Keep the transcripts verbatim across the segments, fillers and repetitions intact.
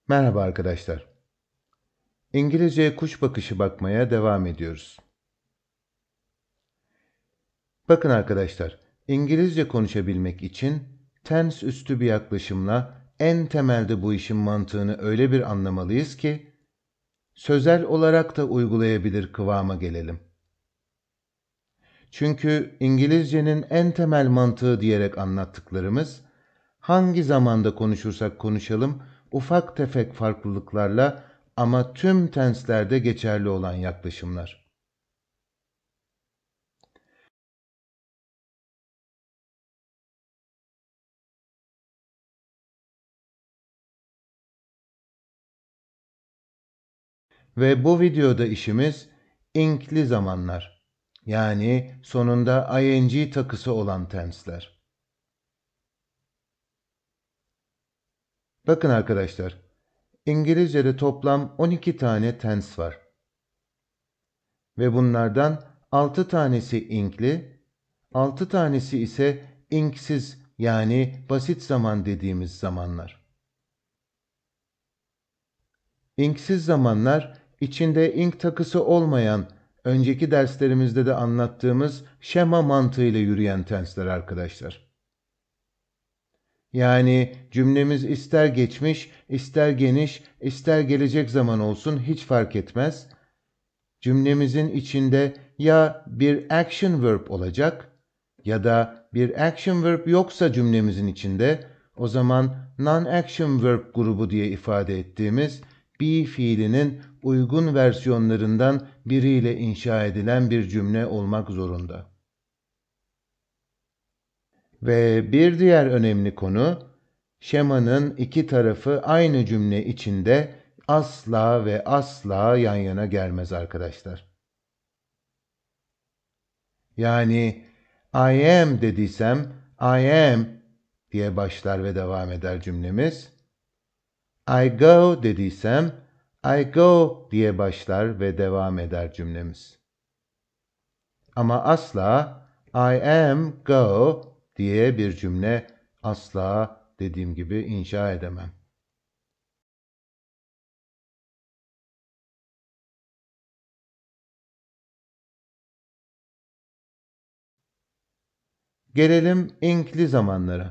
Merhaba arkadaşlar. İngilizceye kuş bakışı bakmaya devam ediyoruz. Bakın arkadaşlar, İngilizce konuşabilmek için tense üstü bir yaklaşımla en temelde bu işin mantığını öyle bir anlamalıyız ki sözel olarak da uygulayabilir kıvama gelelim. Çünkü İngilizcenin en temel mantığı diyerek anlattıklarımız hangi zamanda konuşursak konuşalım ufak tefek farklılıklarla ama tüm tenslerde geçerli olan yaklaşımlar. Ve bu videoda işimiz inkli zamanlar. Yani sonunda ing takısı olan tensler. Bakın arkadaşlar, İngilizce'de toplam on iki tane tens var. Ve bunlardan altı tanesi inkli, altı tanesi ise inksiz yani basit zaman dediğimiz zamanlar. İnksiz zamanlar içinde ink takısı olmayan, önceki derslerimizde de anlattığımız şema mantığıyla yürüyen tensler arkadaşlar. Yani cümlemiz ister geçmiş, ister geniş, ister gelecek zaman olsun hiç fark etmez. Cümlemizin içinde ya bir action verb olacak ya da bir action verb yoksa cümlemizin içinde o zaman non-action verb grubu diye ifade ettiğimiz be fiilinin uygun versiyonlarından biriyle inşa edilen bir cümle olmak zorunda. Ve bir diğer önemli konu, şemanın iki tarafı aynı cümle içinde asla ve asla yan yana gelmez arkadaşlar. Yani I am dediysem I am diye başlar ve devam eder cümlemiz. I go dediysem I go diye başlar ve devam eder cümlemiz. Ama asla I am go diye bir cümle asla dediğim gibi inşa edemem. Gelelim inkli zamanlara.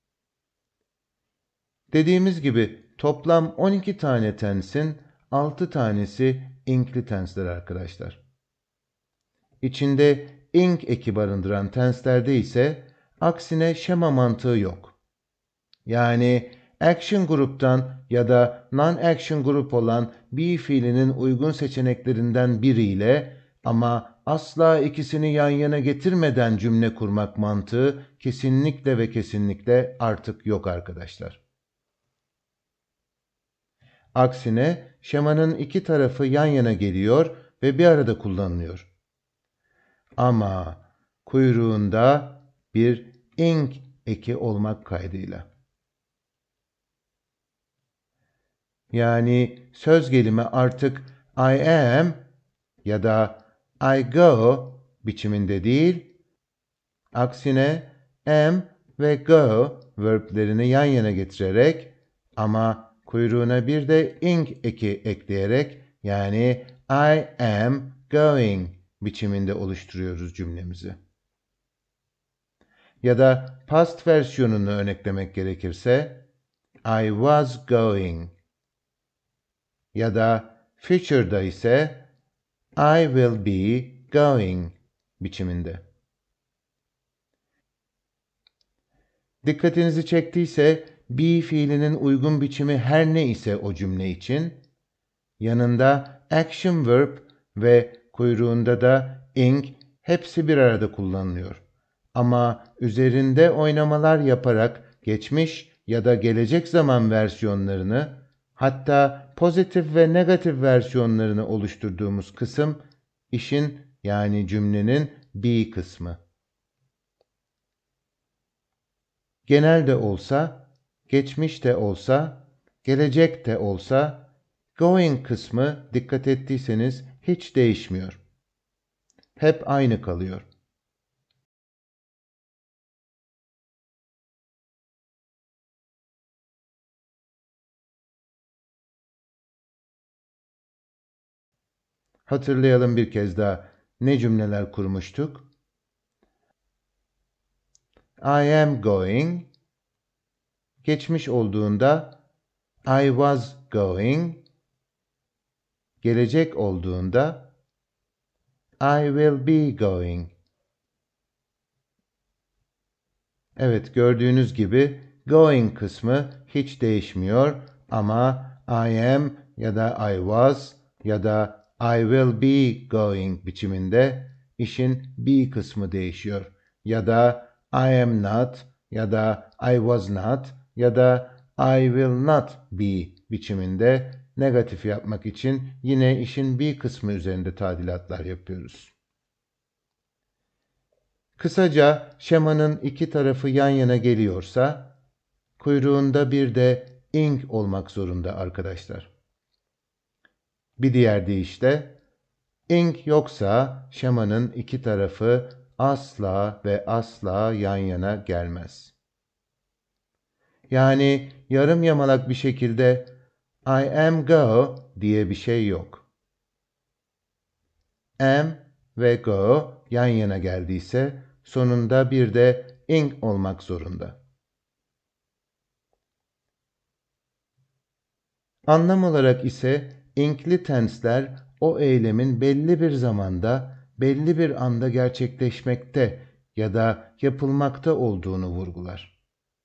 Dediğimiz gibi toplam on iki tane tensin altı tanesi inkli tensler arkadaşlar. İçinde ing eki barındıran tenslerde ise aksine şema mantığı yok. Yani action gruptan ya da non-action grup olan be fiilinin uygun seçeneklerinden biriyle ama asla ikisini yan yana getirmeden cümle kurmak mantığı kesinlikle ve kesinlikle artık yok arkadaşlar. Aksine şemanın iki tarafı yan yana geliyor ve bir arada kullanılıyor. Ama kuyruğunda bir ing eki olmak kaydıyla. Yani söz gelimi artık I am ya da I go biçiminde değil, aksine am ve go verblerini yan yana getirerek ama kuyruğuna bir de ing eki ekleyerek yani I am going biçiminde oluşturuyoruz cümlemizi. Ya da past versiyonunu örneklemek gerekirse I was going ya da future'da ise I will be going biçiminde. Dikkatinizi çektiyse be fiilinin uygun biçimi her ne ise o cümle için yanında action verb ve kuyruğunda da ing hepsi bir arada kullanılıyor. Ama üzerinde oynamalar yaparak geçmiş ya da gelecek zaman versiyonlarını hatta pozitif ve negatif versiyonlarını oluşturduğumuz kısım işin yani cümlenin be kısmı. Genel de olsa, geçmiş de olsa, gelecek de olsa going kısmı dikkat ettiyseniz hiç değişmiyor. Hep aynı kalıyor. Hatırlayalım bir kez daha ne cümleler kurmuştuk? I am going. Geçmiş olduğunda I was going. Gelecek olduğunda I will be going. Evet, gördüğünüz gibi going kısmı hiç değişmiyor ama I am ya da I was ya da I will be going biçiminde işin be kısmı değişiyor. Ya da I am not ya da I was not ya da I will not be biçiminde negatif yapmak için yine işin be kısmı üzerinde tadilatlar yapıyoruz. Kısaca şemanın iki tarafı yan yana geliyorsa kuyruğunda bir de ing olmak zorunda arkadaşlar. Bir diğer deyişle ing yoksa şemanın iki tarafı asla ve asla yan yana gelmez. Yani yarım yamalak bir şekilde I am go diye bir şey yok. Am ve go yan yana geldiyse sonunda bir de ing olmak zorunda. Anlam olarak ise ing'li tensler o eylemin belli bir zamanda, belli bir anda gerçekleşmekte ya da yapılmakta olduğunu vurgular.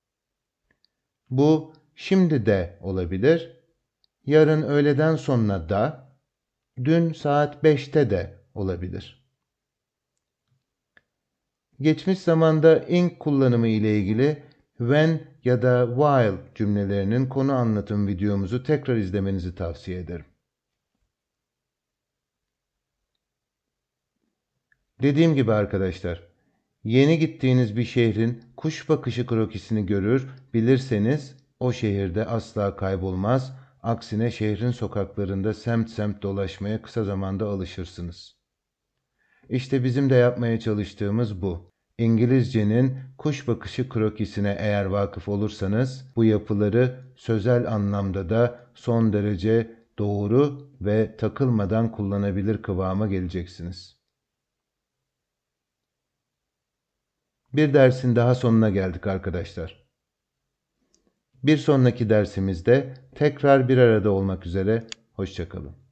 Bu şimdi de olabilir, yarın öğleden sonra da, dün saat beşte de olabilir. Geçmiş zamanda ing kullanımı ile ilgili when ya da while cümlelerinin konu anlatım videomuzu tekrar izlemenizi tavsiye ederim. Dediğim gibi arkadaşlar, yeni gittiğiniz bir şehrin kuş bakışı krokisini görür, bilirseniz o şehirde asla kaybolmaz, aksine şehrin sokaklarında semt semt dolaşmaya kısa zamanda alışırsınız. İşte bizim de yapmaya çalıştığımız bu. İngilizcenin kuş bakışı krokisine eğer vakıf olursanız bu yapıları sözel anlamda da son derece doğru ve takılmadan kullanabilir kıvama geleceksiniz. Bir dersin daha sonuna geldik arkadaşlar. Bir sonraki dersimizde tekrar bir arada olmak üzere, hoşça kalın.